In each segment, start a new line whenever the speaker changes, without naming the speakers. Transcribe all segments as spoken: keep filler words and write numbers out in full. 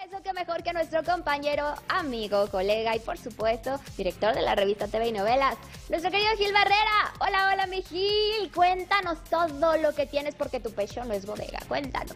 Eso que mejor que nuestro compañero, amigo, colega y por supuesto, director de la revista T V y Novelas, nuestro querido Gil Barrera. Hola, hola mi Gil, cuéntanos todo lo que tienes porque tu pecho no es bodega, cuéntanos.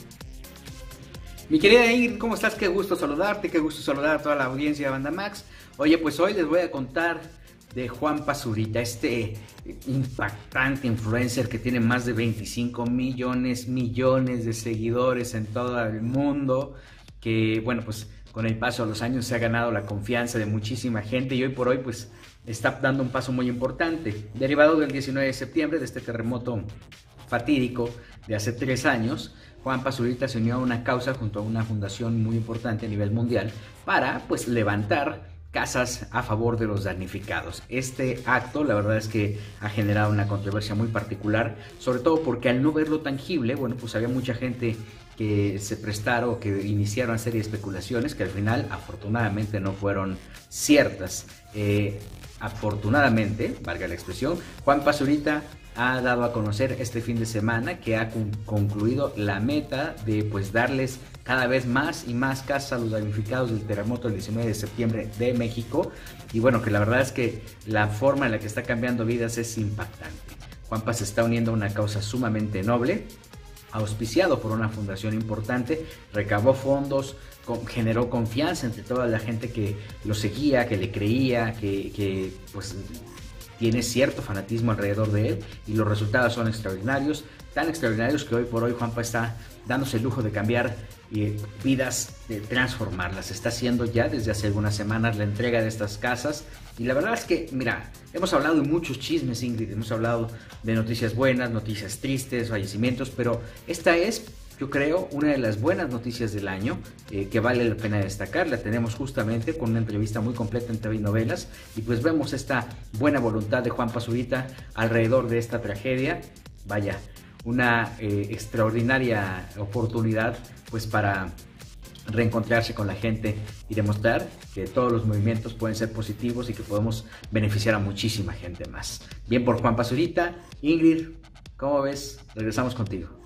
Mi querida Ingrid, ¿cómo estás? Qué gusto saludarte, qué gusto saludar a toda la audiencia de Banda Max. Oye, pues hoy les voy a contar de Juan Pazurita, este impactante influencer que tiene más de veinticinco millones, millones de seguidores en todo el mundo, que bueno, pues con el paso de los años se ha ganado la confianza de muchísima gente y hoy por hoy pues está dando un paso muy importante, derivado del diecinueve de septiembre, de este terremoto fatídico de hace tres años. Juan Pazurita se unió a una causa junto a una fundación muy importante a nivel mundial para pues levantar casas a favor de los damnificados. Este acto la verdad es que ha generado una controversia muy particular, sobre todo porque al no verlo tangible, bueno, pues había mucha gente que se prestaron o que iniciaron una serie de especulaciones que al final afortunadamente no fueron ciertas. Eh, afortunadamente, valga la expresión, Juan Pazurita ha dado a conocer este fin de semana que ha concluido la meta de pues darles cada vez más y más casas a los damnificados del terremoto del diecinueve de septiembre de México, y bueno, que la verdad es que la forma en la que está cambiando vidas es impactante. Juanpa se está uniendo a una causa sumamente noble, auspiciado por una fundación importante, recabó fondos, con, generó confianza entre toda la gente que lo seguía, que le creía, que, que pues tiene cierto fanatismo alrededor de él, y los resultados son extraordinarios, tan extraordinarios que hoy por hoy Juanpa está dándose el lujo de cambiar eh, vidas, de transformarlas. Está haciendo ya desde hace algunas semanas la entrega de estas casas, y la verdad es que, mira, hemos hablado de muchos chismes, Ingrid, hemos hablado de noticias buenas, noticias tristes, fallecimientos, pero esta es, yo creo, una de las buenas noticias del año, eh, que vale la pena destacar. La tenemos justamente con una entrevista muy completa en T V y Novelas, y pues vemos esta buena voluntad de Juan Pazurita alrededor de esta tragedia. Vaya, una eh, extraordinaria oportunidad pues para reencontrarse con la gente y demostrar que todos los movimientos pueden ser positivos y que podemos beneficiar a muchísima gente más. Bien por Juan Pazurita. Ingrid, ¿cómo ves? Regresamos contigo.